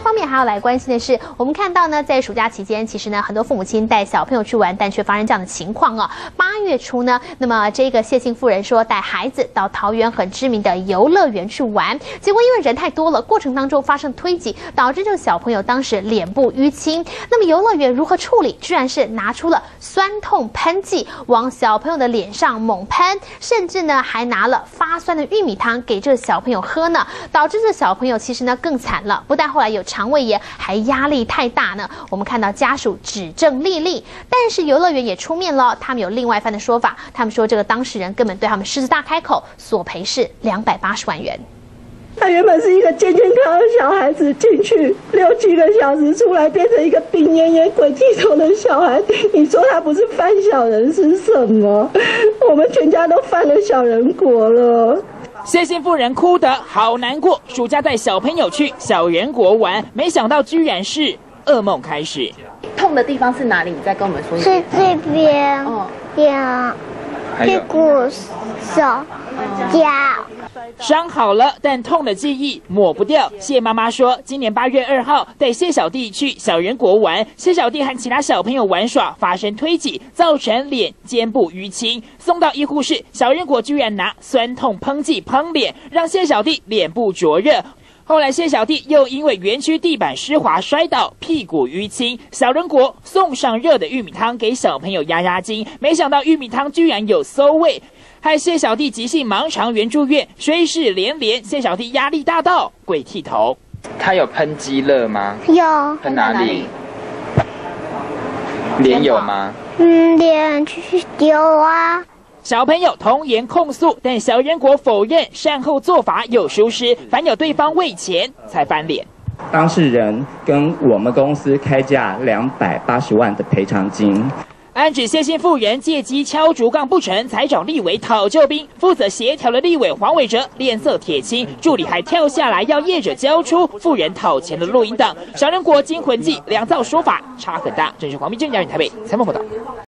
方面还要来关心的是，我们看到呢，在暑假期间，其实呢，很多父母亲带小朋友去玩，但却发生这样的情况哦。8月初呢，那么这个谢姓妇人说带孩子到桃园很知名的游乐园去玩，结果因为人太多了，过程当中发生推挤，导致这个小朋友当时脸部淤青。那么游乐园如何处理？居然是拿出了酸痛喷剂往小朋友的脸上猛喷，甚至呢还拿了发酸的玉米汤给这个小朋友喝呢，导致这小朋友其实呢更惨了，不但后来有肠胃炎，还压力太大呢。我们看到家属指证莉莉，但是游乐园也出面了，他们有另外一番的说法，他们说这个当事人根本对他们狮子大开口，索赔是280万元。 他原本是一个健健康康的小孩子，进去6、7个小时出来，变成一个病恹恹、鬼气头的小孩。你说他不是犯小人是什么？我们全家都犯了小人国了。 谢姓妇人哭得好难过，暑假带小朋友去小人国玩，没想到居然是噩梦开始。 痛的地方是哪里？你再跟我们说一遍。 是这边，屁股、手、脚。 伤好了，但痛的记忆抹不掉。谢妈妈说，今年8月2号带谢小弟去小人国玩，谢小弟和其他小朋友玩耍，发生推挤，造成脸、肩部淤青，送到医护室，小人国居然拿酸痛喷剂喷脸，让谢小弟脸部灼热。后来谢小弟又因为园区地板湿滑摔倒，屁股淤青，小人国送上热的玉米汤给小朋友压压惊，没想到玉米汤居然有馊味，害谢小弟急性盲肠炎住院，虽事连连，谢小弟压力大到鬼剃头。 他有喷鸡肋吗？ 有。 喷哪里？脸有吗？ 脸有啊。 小朋友童言控诉，但小人国否认善后做法有疏失，反有对方为钱才翻脸。 当事人跟我们公司开价280万的赔偿金。 暗指谢姓妇人借机敲竹杠不成，才找立委讨救兵。负责协调的立委黄伟哲脸色铁青，助理还跳下来要业者交出妇人讨钱的录音档。小人国惊魂记两造说法差很大。这是黄明正、嘉颖台北采访报道。